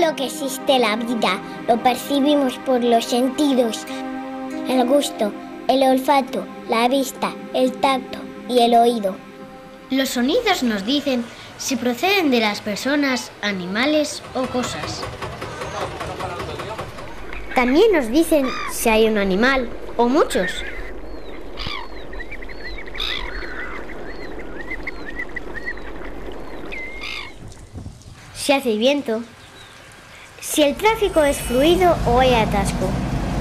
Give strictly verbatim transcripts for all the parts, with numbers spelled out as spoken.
lo que existe la vida lo percibimos por los sentidos: el gusto, el olfato, la vista, el tacto y el oído. Los sonidos nos dicen si proceden de las personas, animales o cosas. También nos dicen si hay un animal o muchos. Si hace viento, si el tráfico es fluido o hay atasco.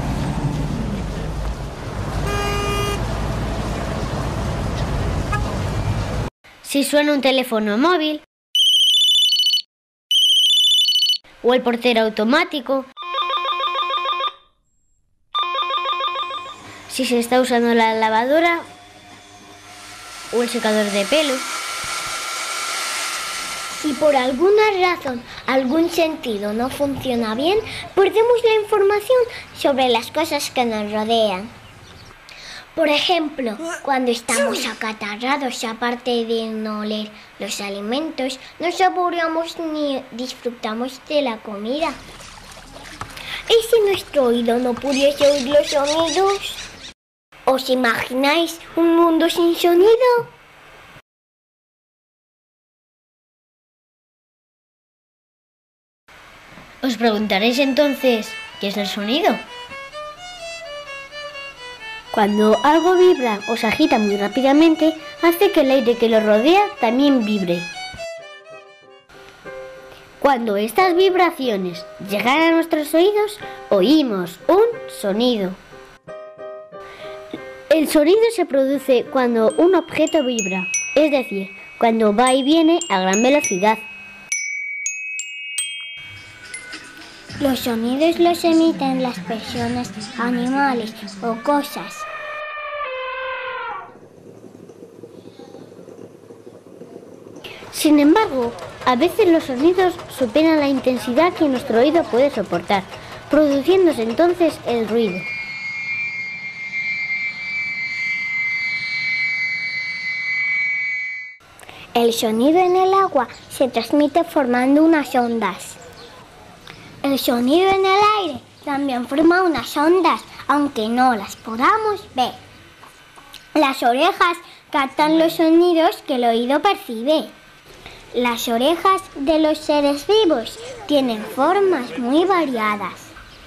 Si suena un teléfono móvil o el portero automático. Si se está usando la lavadora o el secador de pelo. Si por alguna razón algún sentido no funciona bien, perdemos la información sobre las cosas que nos rodean. Por ejemplo, cuando estamos acatarrados, aparte de no oler los alimentos, no saboreamos ni disfrutamos de la comida. ¿Y si nuestro oído no pudiese oír los sonidos? ¿Os imagináis un mundo sin sonido? Os preguntaréis entonces, ¿qué es el sonido? Cuando algo vibra o se agita muy rápidamente, hace que el aire que lo rodea también vibre. Cuando estas vibraciones llegan a nuestros oídos, oímos un sonido. El sonido se produce cuando un objeto vibra, es decir, cuando va y viene a gran velocidad. Los sonidos los emiten las personas, animales o cosas. Sin embargo, a veces los sonidos superan la intensidad que nuestro oído puede soportar, produciéndose entonces el ruido. El sonido en el agua se transmite formando unas ondas. El sonido en el aire también forma unas ondas, aunque no las podamos ver. Las orejas captan los sonidos que el oído percibe. Las orejas de los seres vivos tienen formas muy variadas.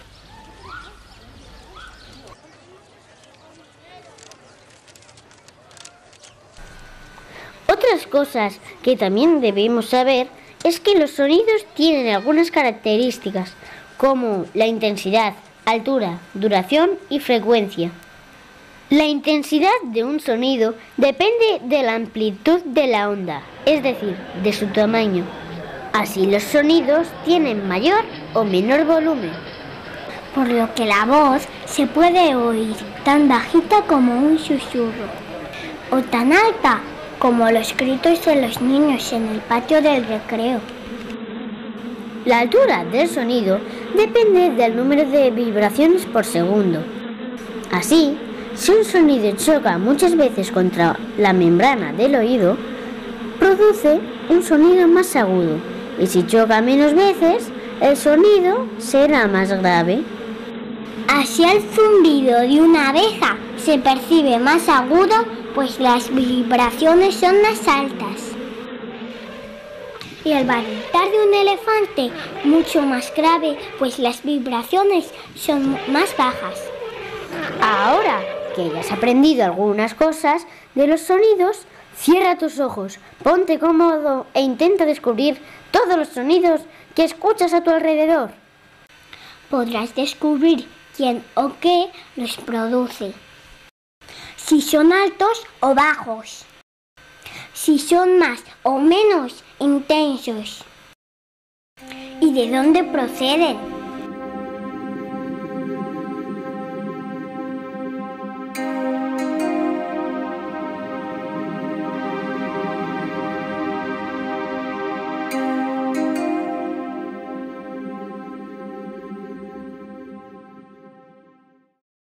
Otras cosas que también debemos saber es que los sonidos tienen algunas características, como la intensidad, altura, duración y frecuencia. La intensidad de un sonido depende de la amplitud de la onda, es decir, de su tamaño. Así los sonidos tienen mayor o menor volumen. Por lo que la voz se puede oír tan bajita como un susurro, o tan alta como los gritos de los niños en el patio del recreo. La altura del sonido depende del número de vibraciones por segundo. Así, si un sonido choca muchas veces contra la membrana del oído, produce un sonido más agudo, y si choca menos veces, el sonido será más grave. Así el zumbido de una abeja se percibe más agudo, pues las vibraciones son más altas. Y el barullar de un elefante mucho más grave, pues las vibraciones son más bajas. Ahora que ya has aprendido algunas cosas de los sonidos, cierra tus ojos, ponte cómodo e intenta descubrir todos los sonidos que escuchas a tu alrededor. Podrás descubrir quién o qué los produce. Si son altos o bajos. Si son más o menos intensos. Y de dónde proceden.